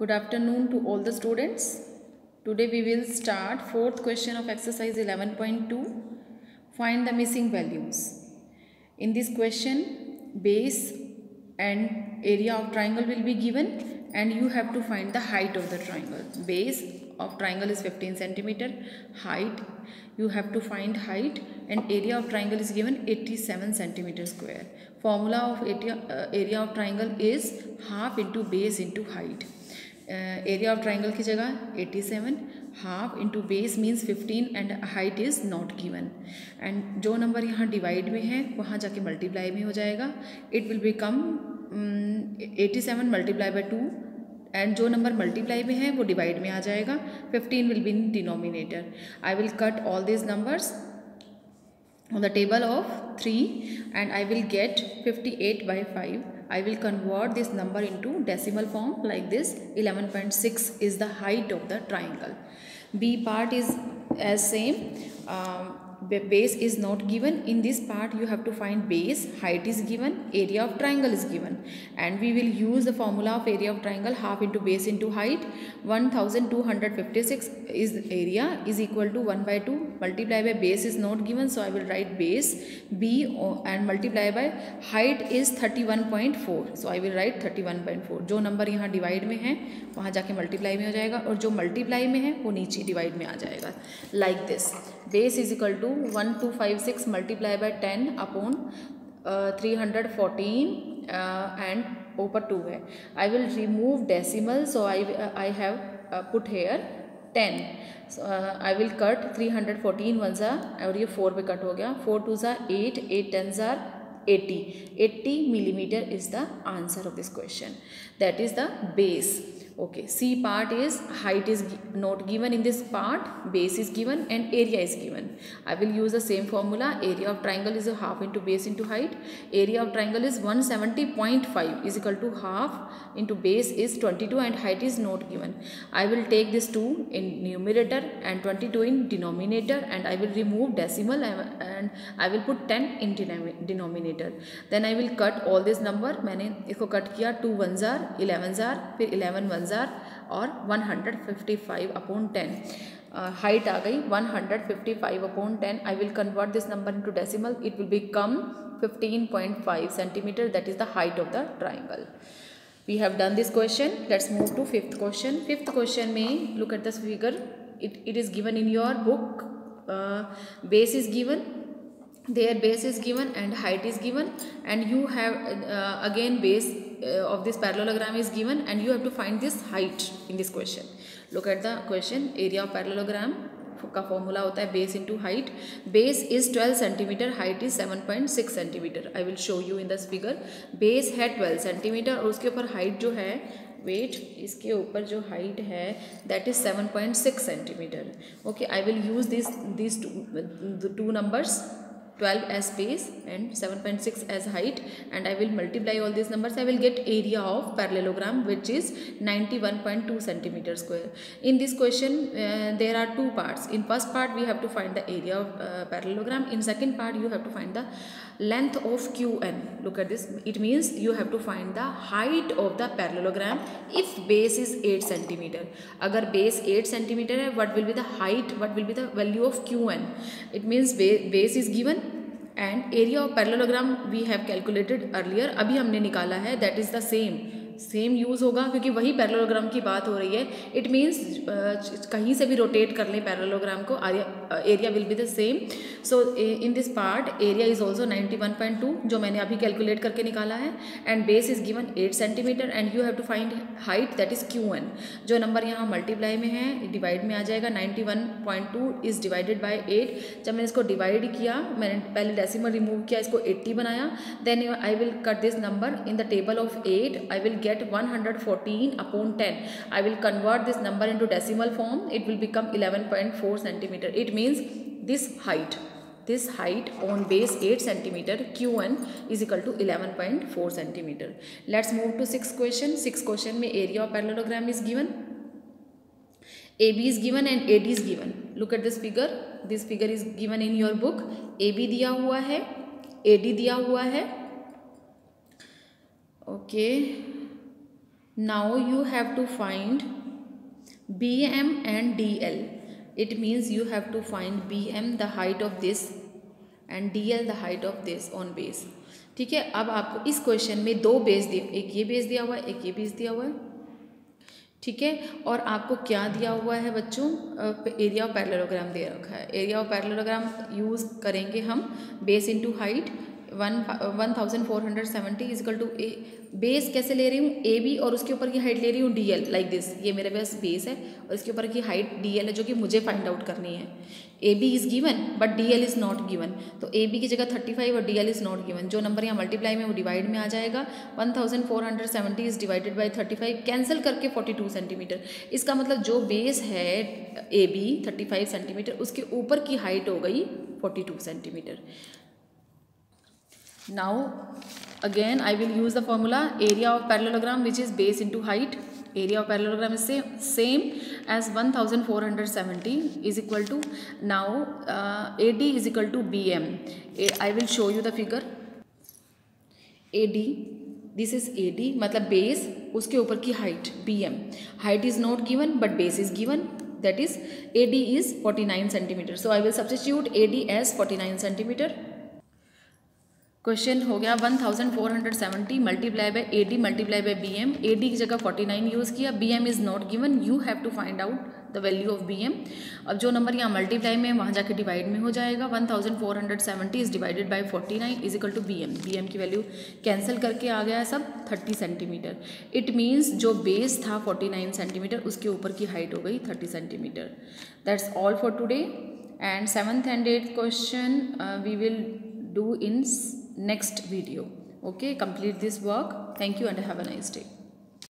Good afternoon to all the students. Today we will start fourth question of exercise 11.2. Find the missing values. In this question, base and area of triangle will be given and you have to find the height of the triangle. Base of triangle is 15 centimeter. Height, you have to find height, and area of triangle is given 87 centimeter square. Formula of area of triangle is half into base into height. Area of triangle की जगह 87, half into base means 15 and height is not given. And जो number यहाँ divide में है वहाँ जाके multiply में हो जाएगा. It will become 87 multiply by 2 and जो नंबर मल्टीप्लाई में है वो डिवाइड में आ जाएगा. 15 will be in denominator. I will cut all these numbers on the table of 3 and I will get 58 by 5. I will convert this number into decimal form like this. 11.6 is the height of the triangle. B part is as same. Base is not given. In this part you have to find base, height is given, area of triangle is given, and we will use the formula of area of triangle, half into base into height. 1256 is area is equal to 1 by 2 multiply by base is not given, so I will write base B and multiply by height is 31.4, so I will write 31.4. जो number यहाँ divide में है वहाँ जाके multiply में हो जाएगा और जो मल्टीप्लाई में है वो नीचे डिवाइड में आ जाएगा. Like this. Base is equal to 1256 multiply by 10 upon 314 and ऊपर 2 है. I will remove decimal, so I have put here 10. I will cut 314 one सा और ये 4 पे कट हो गया. 4 2 सा 8, 8 10 सा 80 millimeter is the answer of this question. That is the base. Okay, C part is height is not given in this part, base is given and area is given. I will use the same formula. Area of triangle is a half into base into height. Area of triangle is 170.5 is equal to half into base is 22 and height is not given. I will take this 2 in numerator and 22 in denominator and I will remove decimal and I will put 10 in denominator. Then I will cut all this number. मैंने इसको cut किया. 2 1 jar 11 jar फिर 11 1 jar और 155 upon 10. Height आ गई 155 upon 10. I will convert this number into decimal. It will become 15.5 centimetre. That is the height of the triangle. We have done this question. Let's move to fifth question. Fifth question में look at this figure. It is given in your book. Base is given. Their base is given and height is given, and you have again base of this parallelogram is given and you have to find this height in this question. Look at the question. Area of parallelogram का formula होता है base into height. Base is 12 centimetre, height is 7.6 centimetre. I will show you in this figure. Base है 12 centimetre और उसके ऊपर height जो है, wait, इसके ऊपर जो हाइट है that is 7.6 centimetre. Okay, I will use this two numbers, 12 as base and 7.6 as height, and I will multiply all these numbers. I will get area of parallelogram which is 91.2 centimeter square. In this question there are two parts. In first part we have to find the area of parallelogram. In second part you have to find the length of QN. Look at this. It means you have to find the height of the parallelogram if base is 8 centimeter. अगर base 8 centimeter है, what will be the height, what will be the value of QN? It means base is given and area of parallelogram we have calculated earlier. अभी हमने निकाला है. that is the same use होगा क्योंकि वही parallelogram की बात हो रही है. इट मीन्स कहीं से भी रोटेट कर लें पैरेललोग्राम को, area will be the same. So in this part area is also 91.2 जो मैंने अभी कैलकुलेट करके निकाला है, and base is given 8 centimetre and you have to find height that is QN. जो नंबर यहाँ मल्टीप्लाई में है डिवाइड में आ जाएगा. 91.2 इज डिवाइडेड बाई 8. जब मैंने इसको डिवाइड किया, मैंने पहले डेसिमल रिमूव किया, इसको 80 बनाया. Then I will cut this number in the table of 8. आई विल get 114 upon 10. I will convert this number into decimal form. It will become 11.4 centimeter. It means this height on base 8 centimeter QN is equal to 11.4 centimeter. Let's move to sixth question. Sixth question में area of parallelogram is given, AB is given and AD is given. Look at this figure. This figure is given in your book. AB दिया हुआ है, AD दिया हुआ है. Okay. Now you have to find BM and DL. It means you have to find BM the height of this and DL the height of this on base. ठीक है, अब आपको इस क्वेश्चन में दो बेस दिए, एक ये बेस दिया हुआ है, एक ये बेस दिया हुआ है, ठीक है। और आपको क्या दिया हुआ है बच्चों, एरिया ऑफ पैरेललोग्राम दे रखा है। एरिया ऑफ पैरेललोग्राम यूज़ करेंगे हम, base into height 1470 equal to A. Base कैसे ले रही हूँ, ए बी, और उसके ऊपर की हाइट ले रही हूँ डी एल, लाइक दिस। ये मेरे पास बेस है और इसके ऊपर की हाइट डी एल है, जो कि मुझे फाइंड आउट करनी है। A B is given but D L is not given, तो ए बी की जगह 35 और D L is not given. जो नंबर यहाँ मल्टीप्लाई में वो डिवाइड में आ जाएगा। 1470 इज़ डिवाइडेड बाई 35, कैंसिल करके 42 सेंटीमीटर। इसका मतलब जो बेस है ए बी 35 सेंटीमीटर, उसके ऊपर की हाइट हो गई 42 centimetre. Now again I will use the formula area of parallelogram, which is base into height. Area of parallelogram is same as 1470 is equal to, now AD is equal to BM. I will show you the figure. AD, this is AD, मतलब base, उसके ऊपर की height BM. Height is not given but base is given, that is AD is 49 centimeter. So I will substitute AD as 49 centimeter. Question हो गया 1470 multiply by A D multiply by B M. A D की जगह 49 use किया, B M is not given, you have to find out the value of B M. अब जो number यहाँ multiply में वहाँ जाके डिवाइड में हो जाएगा। 1470 is divided by 49 is equal to B M. B M की वैल्यू कैंसिल करके आ गया है सब 30 सेंटीमीटर। इट मीन्स जो बेस था 49 सेंटीमीटर, उसके ऊपर की हाइट हो गई 30 centimetre. That's all for today, and 7th and 8th question we will do in next video. Okay, complete this work. Thank you and have a nice day.